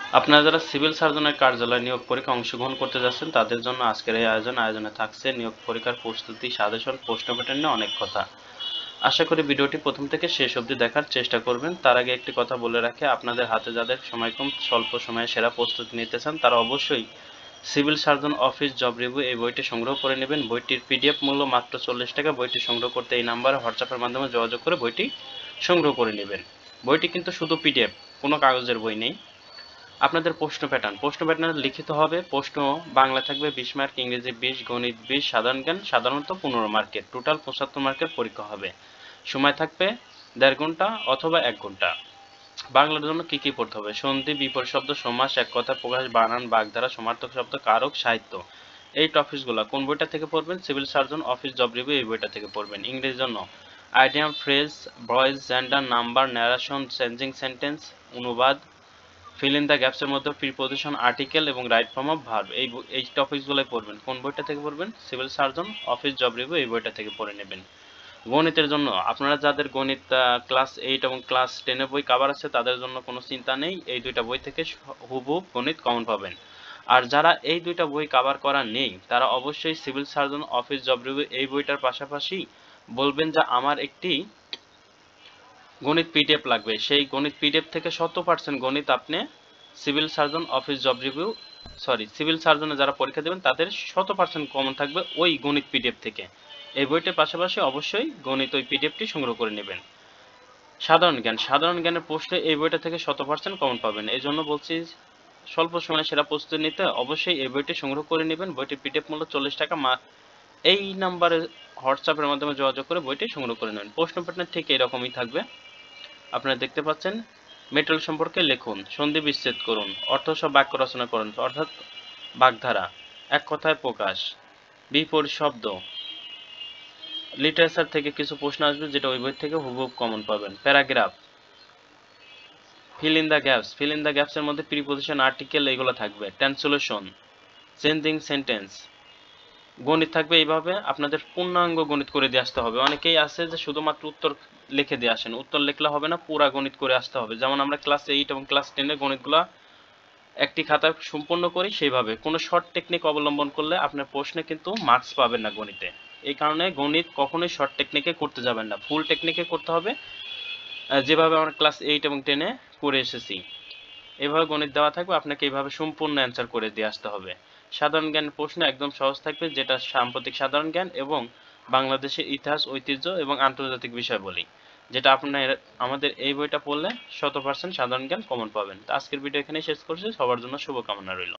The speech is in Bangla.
আপনারা যারা সিভিল সার্জনের কার্যালয়ে নিয়োগ পরীক্ষায় অংশগ্রহণ করতে যাচ্ছেন তাদের জন্য আজকের এই আয়োজনে থাকছে নিয়োগ পরীক্ষার প্রস্তুতি, সাজেশন, প্রশ্ন প্যাটার্ন নিয়ে অনেক কথা। আশা করি ভিডিওটি প্রথম থেকে শেষ অবধি দেখার চেষ্টা করবেন। তার আগে একটি কথা বলে রাখি, আপনাদের হাতে যাদের সময় কম, স্বল্প সময়ে সেরা প্রস্তুতি নিতে চান তারা অবশ্যই civil surgeon office job review এই বইটি সংগ্রহ করে নেবেন। বইটির পিডিএফ মূল্য মাত্র 40 টাকা। বইটি সংগ্রহ করতে এই নাম্বারে হোয়াটসঅ্যাপের মাধ্যমে যোগাযোগ করে বইটি সংগ্রহ করে নেবেন। বইটি কিন্তু শুধু পিডিএফ, কোনো কাগজের বই নেই। আপনাদের প্রশ্ন প্যাটার্ন লিখিত হবে। প্রশ্ন বাংলা থাকবে 20 মার্ক, ইংরেজি 20, গণিত 20, সাধারণ জ্ঞান সাধারণত 15 মার্কের, টোটাল 75 মার্কের পরীক্ষা হবে। সময় থাকবে 1.5 ঘন্টা অথবা 1 ঘন্টা। বাংলার জন্য কি কি পড়তে হবে? সন্ধি, বিপরীত শব্দ, সমাস, এক কথা প্রকাশ, বানান, বাগধারা, সমার্থক শব্দ, কারক, সাহিত্য। এই টপিকসগুলো কোন বইটা থেকে পড়বেন? Civil surgeon office job review এই বইটা থেকে পড়বেন। ইংরেজির জন্য idiom, phrase, voice, gender, number, narration, changing sentence, অনুবাদ, ফিল ইন দ্য গ্যাপসের মধ্যে প্রিপোজিশন, আর্টিকেল এবং রাইট ফর্ম অফ ভার্ব এই টপিকসগুলোই পড়বেন। কোন বইটা থেকে পড়বেন? Civil surgeon office job review এই বইটা থেকে পড়ে নেবেন। গণিতের জন্য আপনারা যাদের গণিত ক্লাস 8 এবং ক্লাস 10 এর বই কভার আছে তাদের জন্য কোনো চিন্তা নেই, এই দুইটা বই থেকে হুবহু গণিত কমন পাবেন। আর যারা এই দুইটা বই কভার করা নেই তারা অবশ্যই civil surgeon office job review এই বইটার পাশাপাশি বলবেন যে আমার একটি গণিত পিডিএফ লাগবে। সেই গণিত পিডিএফ থেকে 100% গণিত আপনি civil surgeon office job review civil সার্জনে যারা পরীক্ষা দেবেন তাদের 100% কমন থাকবে ওই গণিত পিডিএফ থেকে। এই বইটির পাশাপাশি অবশ্যই গণিত ওই পিডিএফটি সংগ্রহ করে নেবেন। সাধারণ জ্ঞানের প্রশ্নে এই বইটা থেকে 100% কমন পাবেন। এই জন্য বলছি স্বল্প সময়ে সেরা প্রস্তুতি নিতে অবশ্যই এই বইটি সংগ্রহ করে নেবেন। বইটির পিডিএফ মূল্য 40 টাকা। এই নাম্বারে হোয়াটসঅ্যাপের মাধ্যমে যোগাযোগ করে বইটি সংগ্রহ করে নেবেন। প্রশ্ন প্যাটার্ন ঠিক এরকমই থাকবে। আপনারা দেখতে পাচ্ছেন, মেটেরিয়াল সম্পর্কে লিখুন, সন্ধি বিচ্ছেদ করুন, অর্থসহ বাক্য রচনা করুন অর্থাৎ বাগধারা, এক কথায় প্রকাশ, বিপরীত শব্দ, লিটারেচার থেকে কিছু প্রশ্ন আসবে যেটা ওই বই থেকে হুবহু কমন পাবেন। প্যারাগ্রাফ, ফিল ইন দ্য গ্যাপসের মধ্যে প্রিপোজিশন, আর্টিকেল এগুলো থাকবে। Translation, changing sentence. গণিত থাকবে এইভাবে, আপনাদের পূর্ণাঙ্গ গণিত করে দিয়ে আসতে হবে। অনেকেই আছে যে শুধুমাত্র উত্তর লিখে দিয়ে আসেন, উত্তর লিখলে হবে না, পুরা গণিত করে আসতে হবে। যেমন আমরা ক্লাস 8 এবং ক্লাস 10 এর গণিতগুলো একটি খাতায় সম্পূর্ণ করি, সেইভাবে কোনো শর্ট টেকনিক অবলম্বন করলে আপনার প্রশ্নে কিন্তু মার্কস পাবেন না গণিতে। এই কারণে গণিত কখনোই শর্ট টেকনিকে করতে যাবেন না, ফুল টেকনিকে করতে হবে, যেভাবে আমরা ক্লাস 8 এবং 10 এ করে এসেছি। এভাবে গণিত দেওয়া থাকবে, আপনাকে এইভাবে সম্পূর্ণ অ্যান্সার করে দিয়ে আসতে হবে। সাধারণ জ্ঞান প্রশ্ন একদম সহজ থাকবে, যেটা সাম্প্রতিক সাধারণ জ্ঞান এবং বাংলাদেশের ইতিহাস, ঐতিহ্য এবং আন্তর্জাতিক বিষয়াবলী, যেটা আপনার আমাদের এই বইটা পড়লে 100% সাধারণ জ্ঞান কমন পাবেন। তো আজকের ভিডিও এখানেই শেষ করছি। সবার জন্য শুভকামনা রইল।